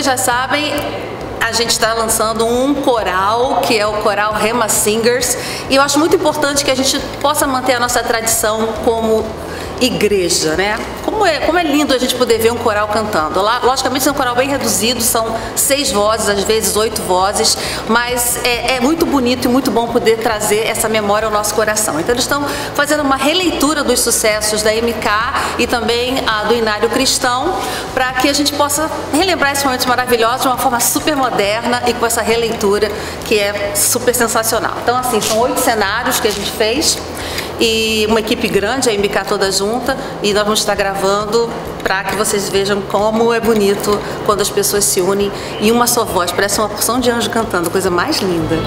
já sabem, a gente está lançando um coral, que é o coral Rema Singers, e eu acho muito importante que a gente possa manter a nossa tradição como igreja, né? Como é lindo a gente poder ver um coral cantando. Lá, logicamente é um coral bem reduzido, são 6 vozes, às vezes 8 vozes, mas é muito bonito e muito bom poder trazer essa memória ao nosso coração. Então eles estão fazendo uma releitura dos sucessos da MK e também do Inário Cristão, para que a gente possa relembrar esses momentos maravilhosos de uma forma super moderna e com essa releitura que é super sensacional. Então assim, são 8 cenários que a gente fez e uma equipe grande, a MK toda junta, e nós vamos estar gravando para que vocês vejam como é bonito quando as pessoas se unem em uma só voz, parece uma porção de anjo cantando, coisa mais linda.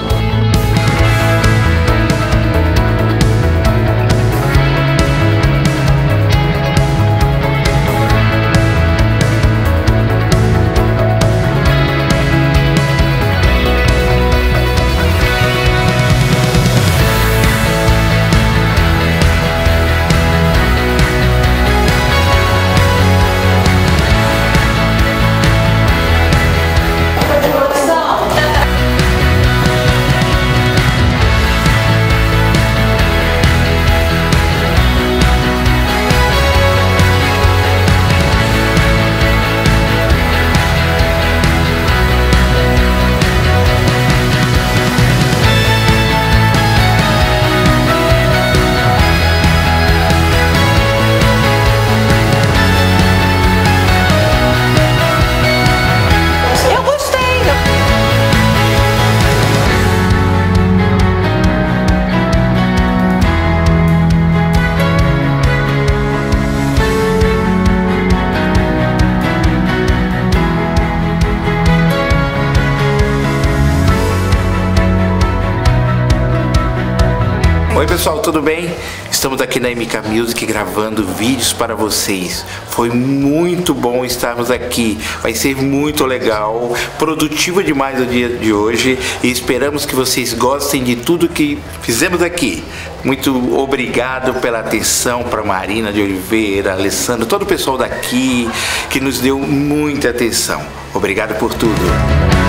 Oi pessoal, tudo bem? Estamos aqui na MK Music gravando vídeos para vocês. Foi muito bom estarmos aqui. Vai ser muito legal, produtivo demais o dia de hoje e esperamos que vocês gostem de tudo que fizemos aqui. Muito obrigado pela atenção para Marina de Oliveira, Alessandro, todo o pessoal daqui que nos deu muita atenção. Obrigado por tudo.